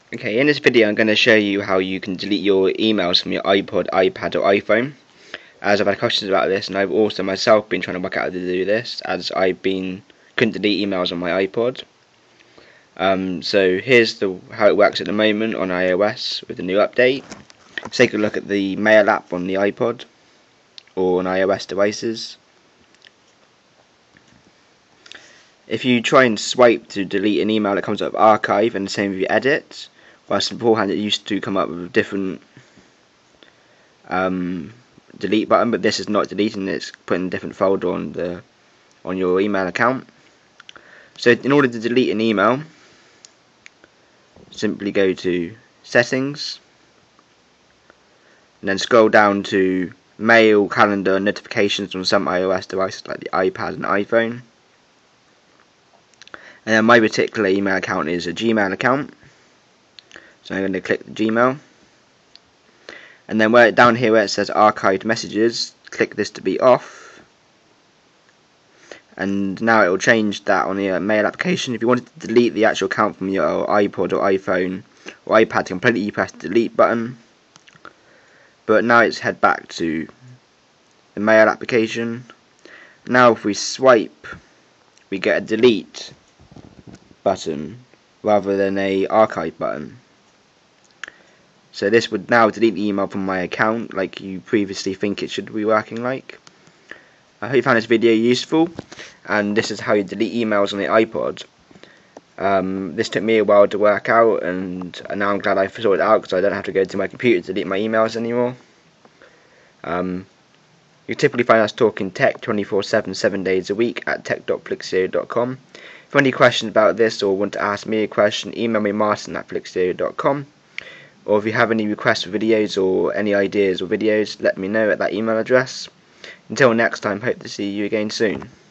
Okay, in this video I'm going to show you how you can delete your emails from your iPod, iPad or iPhone, as I've had questions about this, and I've also myself been trying to work out how to do this, as couldn't delete emails on my iPod. So here's how it works at the moment on iOS with the new update. Let's take a look at the Mail app on the iPod or on iOS devices. If you try and swipe to delete an email, it comes up with archive, and the same if you edit. Whilst beforehand it used to come up with a different delete button, but this is not deleting, it's putting a different folder on your email account. So in order to delete an email, simply go to settings and then scroll down to mail, calendar, notifications on some iOS devices like the iPad and iPhone. And then my particular email account is a Gmail account, so I'm going to click the Gmail, and then down here where it says archived messages, click this to be off, and now it will change that on the mail application. If you wanted to delete the actual account from your iPod or iPhone or iPad completely, you press the delete button. But now it's head back to the mail application. Now if we swipe, we get a delete button rather than a archive button. So this would now delete the email from my account like you previously think it should be working like. I hope you found this video useful, and this is how you delete emails on the iPod. This took me a while to work out, and now I'm glad I sorted it out because I don't have to go to my computer to delete my emails anymore. You typically find us talking tech 24/7, 7 days a week at tech.flixio.com. If you have any questions about this or want to ask me a question, email me martin@flixio.com. Or if you have any requests for videos or any ideas or videos, let me know at that email address. Until next time, hope to see you again soon.